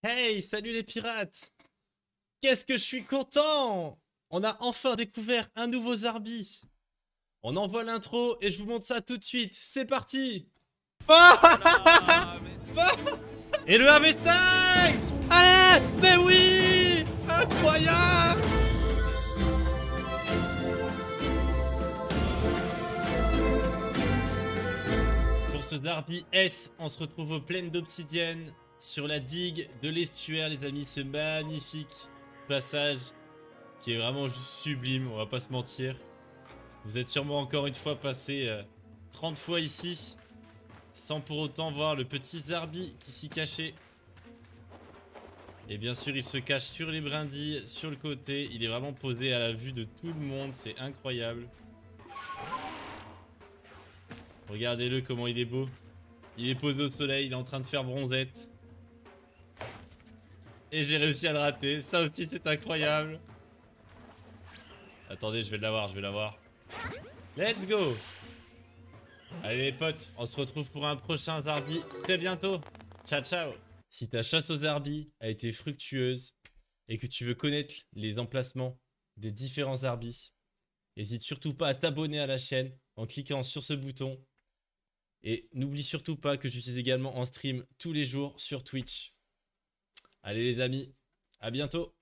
Hey, salut les pirates! Qu'est-ce que je suis content! On a enfin découvert un nouveau Zarbi. On envoie l'intro et je vous montre ça tout de suite. C'est parti! Voilà, mais... Et le Harvesting! Allez! Mais oui! Incroyable! Pour ce Zarbi S, on se retrouve aux plaines d'obsidienne, sur la digue de l'estuaire, les amis. Ce magnifique passage qui est vraiment juste sublime, on va pas se mentir. Vous êtes sûrement encore une fois passé 30 fois ici, sans pour autant voir le petit Zarbi qui s'y cachait. Et bien sûr, il se cache sur les brindilles, sur le côté. Il est vraiment posé à la vue de tout le monde, c'est incroyable. Regardez-le comment il est beau. Il est posé au soleil, il est en train de faire bronzette. Et j'ai réussi à le rater, ça aussi c'est incroyable. Attendez, je vais l'avoir, je vais l'avoir. Let's go! Allez les potes, on se retrouve pour un prochain Zarbi très bientôt. Ciao ciao! Si ta chasse aux Zarbis a été fructueuse et que tu veux connaître les emplacements des différents Zarbis, n'hésite surtout pas à t'abonner à la chaîne en cliquant sur ce bouton. Et n'oublie surtout pas que je suis également en stream tous les jours sur Twitch. Allez les amis, à bientôt!